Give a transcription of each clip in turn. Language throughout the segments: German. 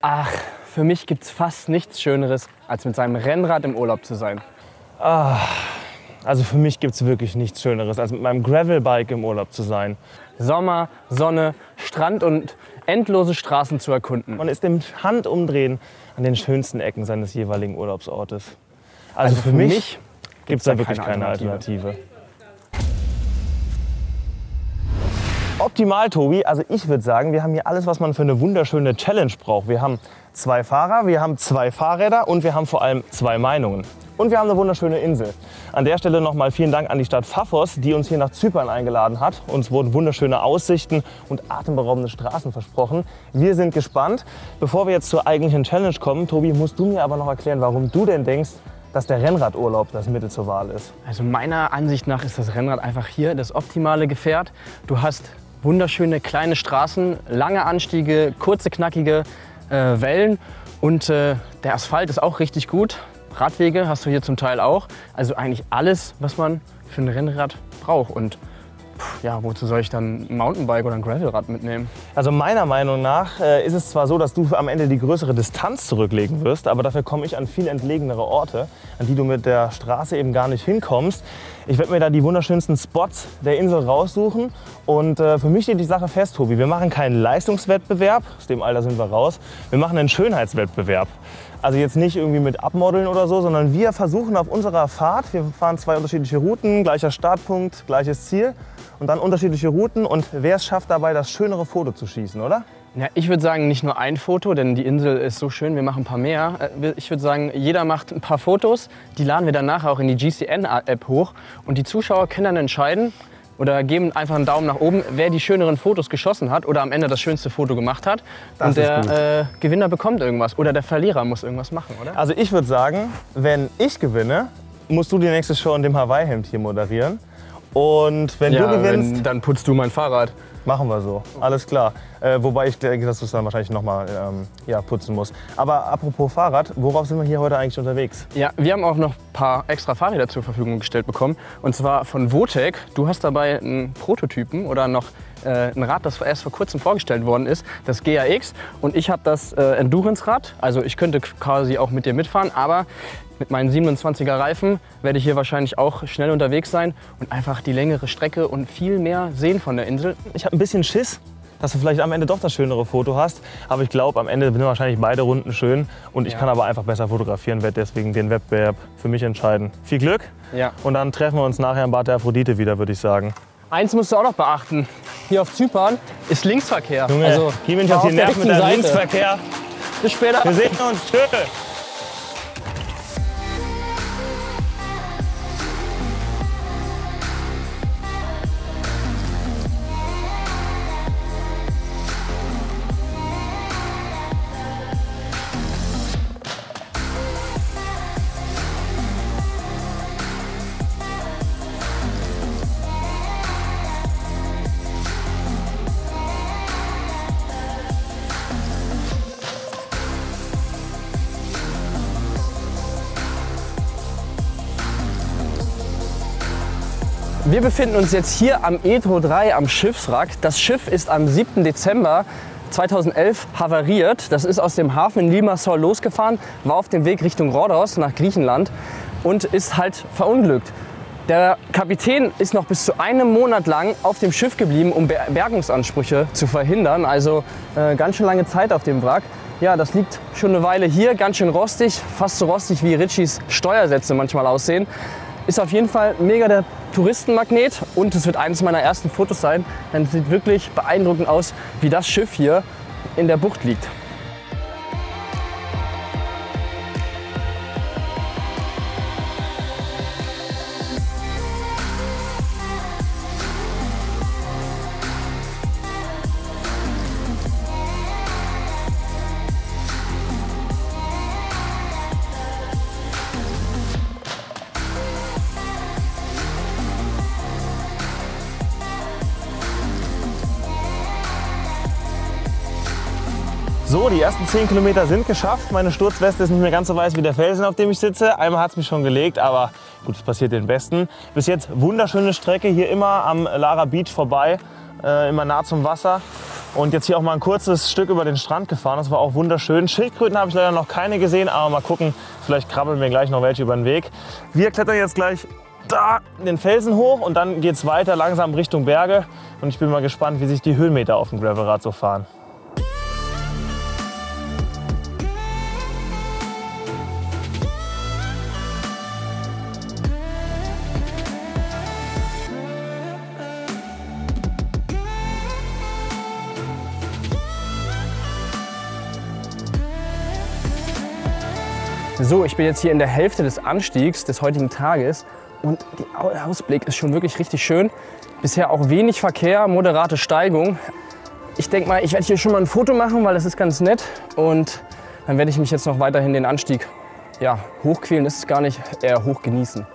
Ach, für mich gibt es fast nichts Schöneres, als mit seinem Rennrad im Urlaub zu sein. Also für mich gibt es wirklich nichts Schöneres, als mit meinem Gravelbike im Urlaub zu sein. Sommer, Sonne, Strand und endlose Straßen zu erkunden. Man ist im Handumdrehen an den schönsten Ecken seines jeweiligen Urlaubsortes. Also für mich gibt es da wirklich keine Alternative. Optimal, Tobi. Also ich würde sagen, wir haben hier alles, was man für eine wunderschöne Challenge braucht. Wir haben 2 Fahrer, wir haben 2 Fahrräder und wir haben vor allem 2 Meinungen. Und wir haben eine wunderschöne Insel. An der Stelle nochmal vielen Dank an die Stadt Paphos, die uns hier nach Zypern eingeladen hat. Uns wurden wunderschöne Aussichten und atemberaubende Straßen versprochen. Wir sind gespannt. Bevor wir jetzt zur eigentlichen Challenge kommen, Tobi, musst du mir aber noch erklären, warum du denn denkst, dass der Rennradurlaub das Mittel zur Wahl ist. Also meiner Ansicht nach ist das Rennrad einfach hier das optimale Gefährt. Du hast wunderschöne kleine Straßen, lange Anstiege, kurze knackige Wellen und der Asphalt ist auch richtig gut. Radwege hast du hier zum Teil auch. Also eigentlich alles, was man für ein Rennrad braucht. Und ja, wozu soll ich dann ein Mountainbike oder ein Gravelrad mitnehmen? Also meiner Meinung nach ist es zwar so, dass du am Ende die größere Distanz zurücklegen wirst, aber dafür komme ich an viel entlegenere Orte, an die du mit der Straße eben gar nicht hinkommst. Ich werde mir da die wunderschönsten Spots der Insel raussuchen und für mich steht die Sache fest, Tobi. Wir machen keinen Leistungswettbewerb, aus dem Alter sind wir raus, wir machen einen Schönheitswettbewerb. Also jetzt nicht irgendwie mit Abmodeln oder so, sondern wir versuchen auf unserer Fahrt, wir fahren 2 unterschiedliche Routen, gleicher Startpunkt, gleiches Ziel und dann unterschiedliche Routen und wer es schafft dabei, das schönere Foto zu schießen, oder? Ja, ich würde sagen, nicht nur ein Foto, denn die Insel ist so schön, wir machen ein paar mehr. Ich würde sagen, jeder macht ein paar Fotos, die laden wir dann nachher auch in die GCN-App hoch und die Zuschauer können dann entscheiden oder geben einfach einen Daumen nach oben, wer die schöneren Fotos geschossen hat oder am Ende das schönste Foto gemacht hat. Das und der Gewinner bekommt irgendwas oder der Verlierer muss irgendwas machen, oder? Also ich würde sagen, wenn ich gewinne, musst du die nächste Show in dem Hawaii-Hemd hier moderieren. Und wenn du gewinnst, dann putzt du mein Fahrrad. Machen wir so, alles klar. Wobei ich denke, dass du es dann wahrscheinlich nochmal putzen musst. Aber apropos Fahrrad, worauf sind wir hier heute eigentlich unterwegs? Ja, wir haben auch noch ein paar extra Fahrräder zur Verfügung gestellt bekommen. Und zwar von Votec. Du hast dabei einen Prototypen oder noch ein Rad, das erst vor kurzem vorgestellt worden ist, das GAX. Und ich habe das Endurance-Rad. Also ich könnte quasi auch mit dir mitfahren, aber mit meinen 27er Reifen werde ich hier wahrscheinlich auch schnell unterwegs sein und einfach die längere Strecke und viel mehr sehen von der Insel. Ich habe ein bisschen Schiss, dass du vielleicht am Ende doch das schönere Foto hast. Aber ich glaube, am Ende sind wahrscheinlich beide Runden schön. Und ich kann aber einfach besser fotografieren, werde deswegen den Wettbewerb für mich entscheiden. Viel Glück und dann treffen wir uns nachher im Bad der Aphrodite wieder, würde ich sagen. Eins musst du auch noch beachten. Hier auf Zypern ist Linksverkehr. Junge, also, geh mir nicht auf die Nerven mit deinem Linksverkehr. Bis später. Wir sehen uns. Tschö. Wir befinden uns jetzt hier am Edro 3 am Schiffswrack. Das Schiff ist am 7. Dezember 2011 havariert. Das ist aus dem Hafen in Limassol losgefahren, war auf dem Weg Richtung Rhodos nach Griechenland und ist halt verunglückt. Der Kapitän ist noch bis zu einem Monat lang auf dem Schiff geblieben, um Bergungsansprüche zu verhindern. Also ganz schön lange Zeit auf dem Wrack. Ja, das liegt schon eine Weile hier, ganz schön rostig, fast so rostig wie Ritchies Steuersätze manchmal aussehen. Ist auf jeden Fall mega der Touristenmagnet und es wird eines meiner ersten Fotos sein, denn es sieht wirklich beeindruckend aus, wie das Schiff hier in der Bucht liegt. So, die ersten 10 Kilometer sind geschafft. Meine Sturzweste ist nicht mehr ganz so weiß wie der Felsen, auf dem ich sitze. Einmal hat es mich schon gelegt, aber gut, es passiert den Besten. Bis jetzt wunderschöne Strecke, hier immer am Lara Beach vorbei. immer nah zum Wasser. Und jetzt hier auch mal ein kurzes Stück über den Strand gefahren. Das war auch wunderschön. Schildkröten habe ich leider noch keine gesehen, aber mal gucken, vielleicht krabbeln wir gleich noch welche über den Weg. Wir klettern jetzt gleich da den Felsen hoch und dann geht es weiter langsam Richtung Berge. Und ich bin mal gespannt, wie sich die Höhenmeter auf dem Gravelrad so fahren. So, ich bin jetzt hier in der Hälfte des Anstiegs des heutigen Tages und der Ausblick ist schon wirklich richtig schön. Bisher auch wenig Verkehr, moderate Steigung. Ich denke mal, ich werde hier schon mal ein Foto machen, weil das ist ganz nett. Und dann werde ich mich jetzt noch weiterhin den Anstieg, ja, hochquälen ist es gar nicht, eher hoch genießen.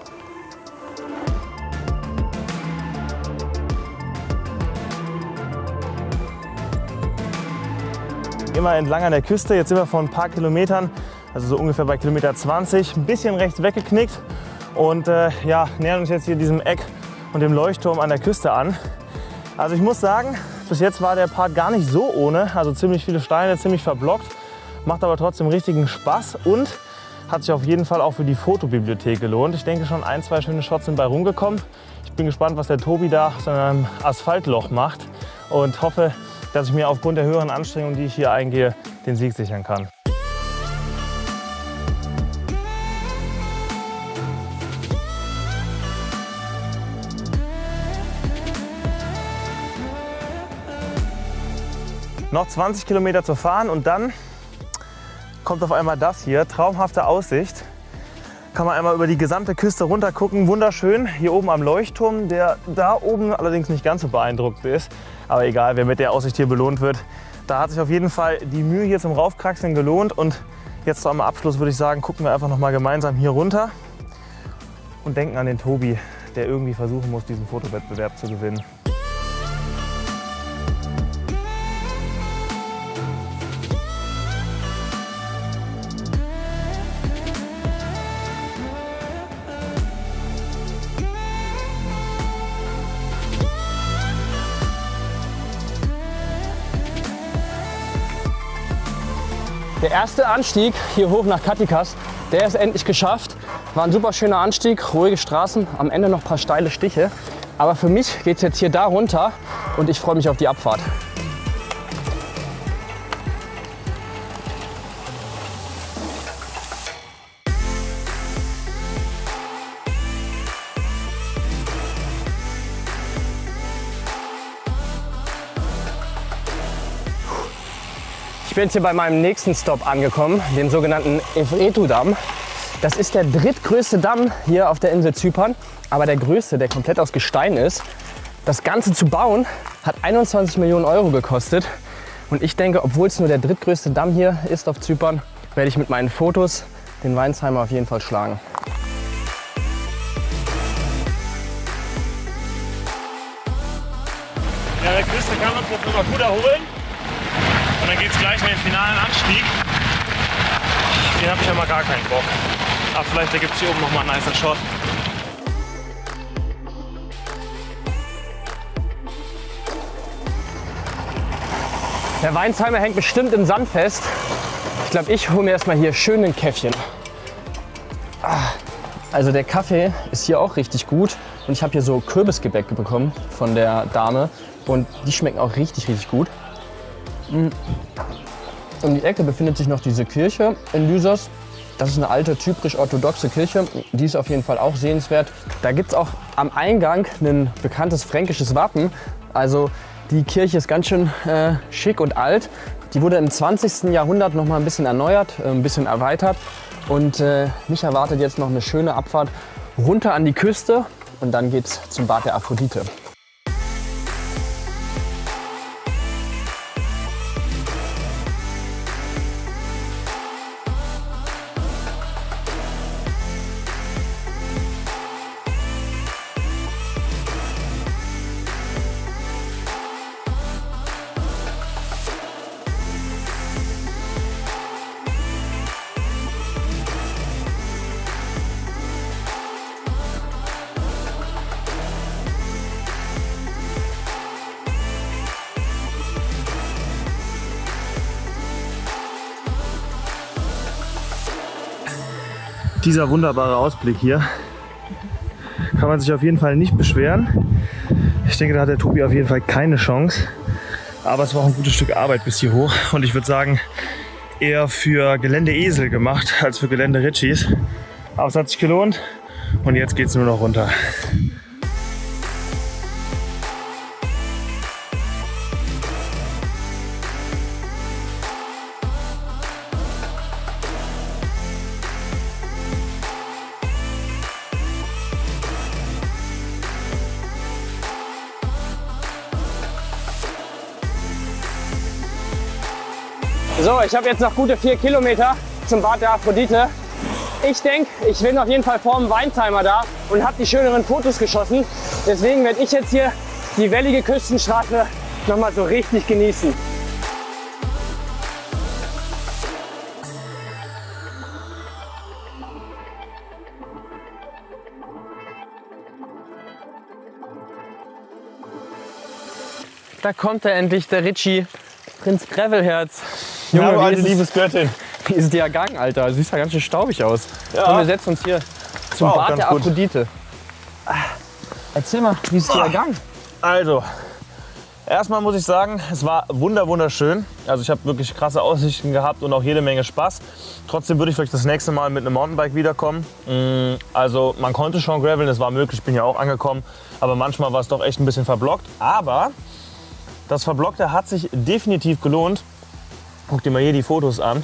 Immer entlang an der Küste, jetzt sind wir vor ein paar Kilometern, also so ungefähr bei Kilometer 20, ein bisschen rechts weggeknickt und ja, nähern uns jetzt hier diesem Eck und dem Leuchtturm an der Küste an. Also ich muss sagen, bis jetzt war der Part gar nicht so ohne, also ziemlich viele Steine, ziemlich verblockt, macht aber trotzdem richtigen Spaß und hat sich auf jeden Fall auch für die Fotobibliothek gelohnt. Ich denke schon, ein, zwei schöne Shots sind bei rumgekommen. Ich bin gespannt, was der Tobi da aus einem Asphaltloch macht und hoffe, dass ich mir aufgrund der höheren Anstrengungen, die ich hier eingehe, den Sieg sichern kann. Noch 20 Kilometer zu fahren und dann kommt auf einmal das hier, traumhafte Aussicht. Kann man einmal über die gesamte Küste runter gucken, wunderschön. Hier oben am Leuchtturm, der da oben allerdings nicht ganz so beeindruckend ist. Aber egal, wer mit der Aussicht hier belohnt wird, da hat sich auf jeden Fall die Mühe hier zum Raufkraxeln gelohnt. Und jetzt zum Abschluss würde ich sagen, gucken wir einfach noch mal gemeinsam hier runter und denken an den Tobi, der irgendwie versuchen muss, diesen Fotowettbewerb zu gewinnen. Der erste Anstieg hier hoch nach Katikas, der ist endlich geschafft. War ein super schöner Anstieg, ruhige Straßen, am Ende noch ein paar steile Stiche. Aber für mich geht es jetzt hier da runter und ich freue mich auf die Abfahrt. Ich bin jetzt hier bei meinem nächsten Stop angekommen, dem sogenannten Evretu-Damm. Das ist der drittgrößte Damm hier auf der Insel Zypern, aber der größte, der komplett aus Gestein ist. Das Ganze zu bauen hat 21 Millionen Euro gekostet. Und ich denke, obwohl es nur der drittgrößte Damm hier ist auf Zypern, werde ich mit meinen Fotos den Weinsheimer auf jeden Fall schlagen. Ja, der Küste kann uns jetzt immer gut erholen. Und dann geht es gleich in den finalen Anstieg. Den habe ich ja mal gar keinen Bock. Aber vielleicht ergibt es hier oben noch mal einen nicer Shot. Der Weinsheimer hängt bestimmt im Sand fest. Ich glaube, ich hole mir erstmal hier schön ein Käffchen. Also der Kaffee ist hier auch richtig gut. Und ich habe hier so Kürbisgebäck bekommen von der Dame. Und die schmecken auch richtig, richtig gut. Um die Ecke befindet sich noch diese Kirche in Lysos. Das ist eine alte, zyprisch-orthodoxe Kirche. Die ist auf jeden Fall auch sehenswert. Da gibt es auch am Eingang ein bekanntes fränkisches Wappen. Also die Kirche ist ganz schön schick und alt. Die wurde im 20. Jahrhundert noch mal ein bisschen erneuert, ein bisschen erweitert. Und mich erwartet jetzt noch eine schöne Abfahrt runter an die Küste. Und dann geht's zum Bad der Aphrodite. dieser wunderbare Ausblick hier. Kann man sich auf jeden Fall nicht beschweren. Ich denke, da hat der Tobi auf jeden Fall keine Chance. Aber es war auch ein gutes Stück Arbeit bis hier hoch. Und ich würde sagen, eher für Gelände-Esel gemacht als für Gelände-Ritchies. Aber es hat sich gelohnt. Und jetzt geht es nur noch runter. So, ich habe jetzt noch gute 4 Kilometer zum Bad der Aphrodite. Ich denke, ich bin auf jeden Fall vor dem Weintimer da und habe die schöneren Fotos geschossen. Deswegen werde ich jetzt hier die wellige Küstenstraße noch mal so richtig genießen. Da kommt er endlich, der Ritchie, Prinz Gravelherz. Junge, ja, alte Liebesgöttin. Wie ist der Gang, Alter? Sieht ja ganz schön staubig aus. Ja. Und wir setzen uns hier zum Bad der Aphrodite. Erzähl mal, wie ist der Gang? Also, erstmal muss ich sagen, es war wunderschön. Also ich habe wirklich krasse Aussichten gehabt und auch jede Menge Spaß. Trotzdem würde ich vielleicht das nächste Mal mit einem Mountainbike wiederkommen. Also man konnte schon graveln, es war möglich, ich bin ja auch angekommen. Aber manchmal war es doch echt ein bisschen verblockt. Aber das Verblockte hat sich definitiv gelohnt. Guck dir mal hier die Fotos an.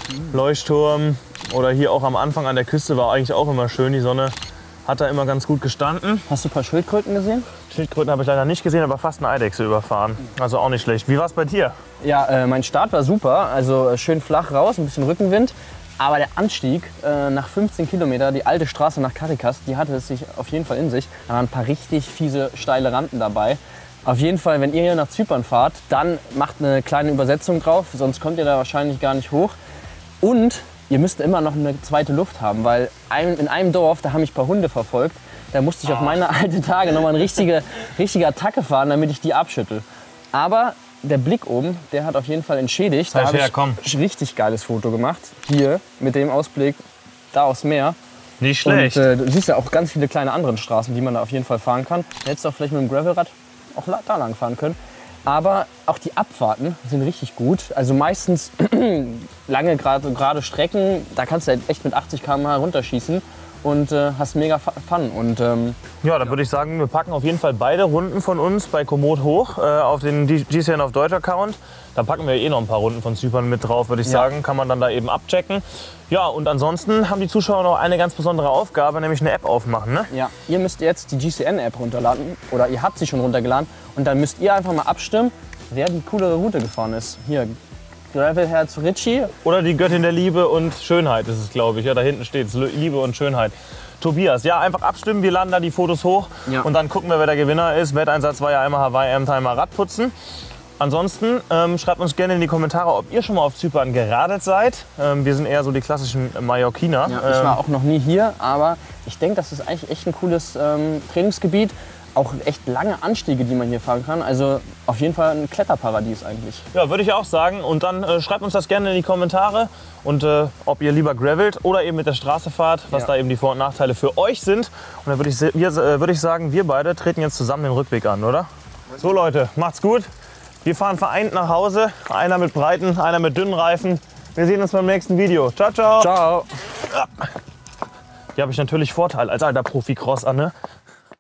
Leuchtturm oder hier auch am Anfang an der Küste war eigentlich auch immer schön. Die Sonne hat da immer ganz gut gestanden. Hast du ein paar Schildkröten gesehen? Schildkröten habe ich leider nicht gesehen, aber fast eine Eidechse überfahren. Also auch nicht schlecht. Wie war es bei dir? Ja, mein Start war super. Also schön flach raus, ein bisschen Rückenwind. Aber der Anstieg nach 15 Kilometer, die alte Straße nach Carikas, die hatte es sich auf jeden Fall in sich. Da waren ein paar richtig fiese, steile Rampen dabei. Auf jeden Fall, wenn ihr hier nach Zypern fahrt, dann macht eine kleine Übersetzung drauf, sonst kommt ihr da wahrscheinlich gar nicht hoch. Und ihr müsst immer noch eine zweite Luft haben, weil in einem Dorf, da haben mich ein paar Hunde verfolgt. Da musste ich auf meine alten Tage noch mal eine richtige Attacke fahren, damit ich die abschüttel. Aber der Blick oben, der hat auf jeden Fall entschädigt. Da habe ich ein richtig geiles Foto gemacht. Hier mit dem Ausblick da aufs Meer. Nicht schlecht. Und du siehst ja auch ganz viele kleine andere Straßen, die man da auf jeden Fall fahren kann. Hättest du auch vielleicht mit dem Gravelrad auch da lang fahren können. Aber auch die Abfahrten sind richtig gut. Also meistens lange gerade Strecken, da kannst du echt mit 80 km/h runterschießen und hast mega Fun. Und, ja, dann würde ich sagen, wir packen auf jeden Fall beide Runden von uns bei Komoot hoch auf den GCN auf Deutsch Account. Da packen wir eh noch ein paar Runden von Zypern mit drauf, würde ich sagen. Kann man dann da eben abchecken. Ja, und ansonsten haben die Zuschauer noch eine ganz besondere Aufgabe, nämlich eine App aufmachen. Ne? Ja, ihr müsst jetzt die GCN-App runterladen oder ihr habt sie schon runtergeladen und dann müsst ihr einfach mal abstimmen, wer die coolere Route gefahren ist. Hier, Gravelherz Ritchie. Oder die Göttin der Liebe und Schönheit ist es, glaube ich. Ja, da hinten steht es, Liebe und Schönheit. Tobias, ja, einfach abstimmen, wir laden da die Fotos hoch und dann gucken wir, wer der Gewinner ist. Wetteinsatz war ja einmal Hawaii M-Timer Radputzen. Ansonsten schreibt uns gerne in die Kommentare, ob ihr schon mal auf Zypern geradelt seid. Wir sind eher so die klassischen Mallorquiner. Ja, ich war auch noch nie hier, aber ich denke, das ist eigentlich echt ein cooles Trainingsgebiet. Auch echt lange Anstiege, die man hier fahren kann. Also auf jeden Fall ein Kletterparadies eigentlich. Ja, würde ich auch sagen. Und dann schreibt uns das gerne in die Kommentare. Und ob ihr lieber gravelt oder eben mit der Straße fahrt, was da eben die Vor- und Nachteile für euch sind. Und dann würde ich sagen, wir beide treten jetzt zusammen den Rückweg an, oder? So Leute, macht's gut. Wir fahren vereint nach Hause. Einer mit breiten, einer mit dünnen Reifen. Wir sehen uns beim nächsten Video. Ciao, ciao. Ciao. Hier habe ich natürlich Vorteil als alter Profi-Crosser, ne?